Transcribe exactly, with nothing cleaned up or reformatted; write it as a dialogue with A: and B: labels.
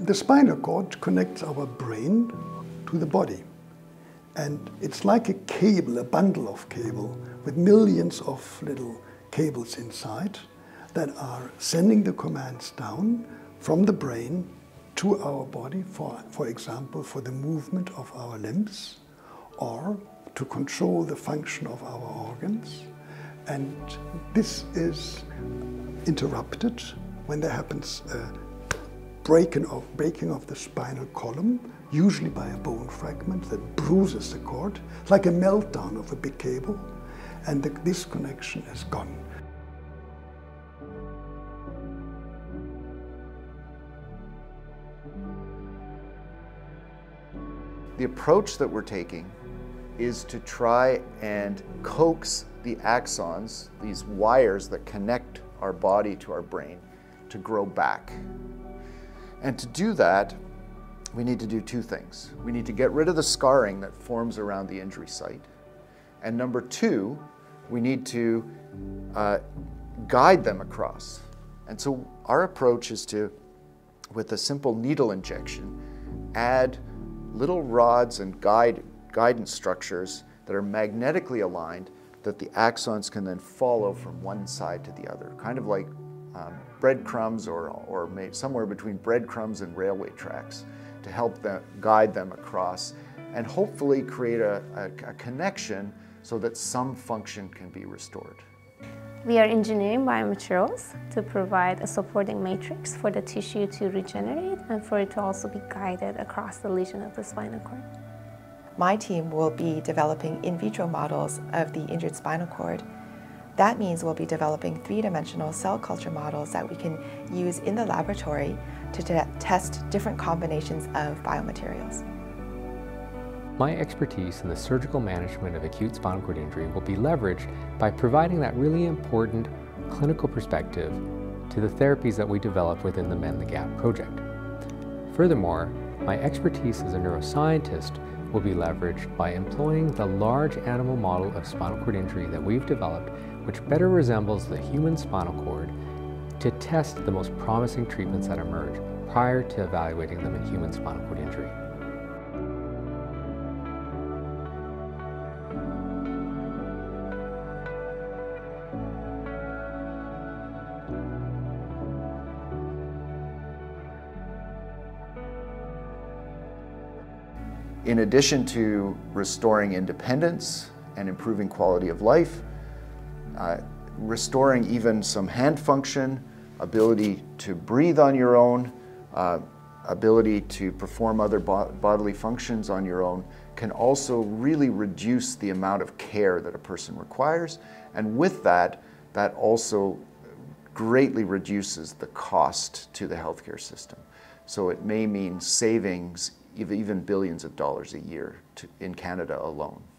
A: The spinal cord connects our brain to the body. And it's like a cable, a bundle of cable, with millions of little cables inside that are sending the commands down from the brain to our body, for, for example, for the movement of our limbs, or to control the function of our organs. And this is interrupted when there happens a breaking of, breaking of the spinal column, usually by a bone fragment that bruises the cord. It's like a meltdown of a big cable, and the, this connection is gone.
B: The approach that we're taking is to try and coax the axons, these wires that connect our body to our brain, to grow back. And to do that, we need to do two things. We need to get rid of the scarring that forms around the injury site. And number two, we need to uh, guide them across. And so our approach is to, with a simple needle injection, add little rods and guide, guidance structures that are magnetically aligned that the axons can then follow from one side to the other, kind of like um, breadcrumbs or, or maybe somewhere between breadcrumbs and railway tracks, to help them guide them across and hopefully create a, a, a connection so that some function can be restored.
C: We are engineering biomaterials to provide a supporting matrix for the tissue to regenerate and for it to also be guided across the lesion of the spinal cord.
D: My team will be developing in vitro models of the injured spinal cord. That means we'll be developing three-dimensional cell culture models that we can use in the laboratory to test different combinations of biomaterials.
E: My expertise in the surgical management of acute spinal cord injury will be leveraged by providing that really important clinical perspective to the therapies that we develop within the Mend the Gap project. Furthermore, my expertise as a neuroscientist will be leveraged by employing the large animal model of spinal cord injury that we've developed, which better resembles the human spinal cord, to test the most promising treatments that emerge prior to evaluating them in human spinal cord injury.
B: In addition to restoring independence and improving quality of life, uh, restoring even some hand function, ability to breathe on your own, uh, ability to perform other bo bodily functions on your own, can also really reduce the amount of care that a person requires. And with that, that also greatly reduces the cost to the healthcare system. So it may mean savings even billions of dollars a year to, in Canada alone.